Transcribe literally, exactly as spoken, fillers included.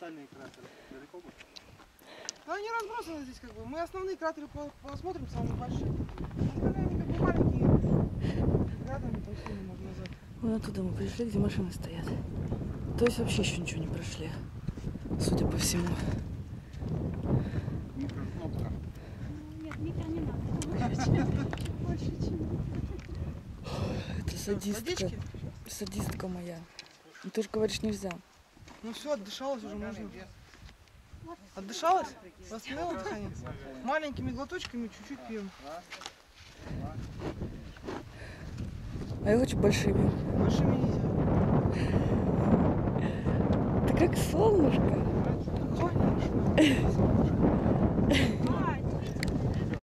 остальные кратеры? Далеко будут? Ну, они разбросаны здесь как бы. Мы основные кратеры посмотрим, самые большие. Остальные они как бы маленькие. Кратеры там сильно можно назвать. Вон оттуда мы пришли, где машины стоят. То есть вообще еще ничего не прошли, судя по всему. Микрокнопка. Нет, микро не надо. Больше, чем... Это садистка. Водички? Садистка моя. Ну, ты же говоришь, нельзя. Ну все, отдышалась уже, можно. Отдышалась? Восстановила дыхание? Маленькими глоточками чуть-чуть пьем. А я хочу большими. Большими нельзя. Ты как солнышко. Солнышко.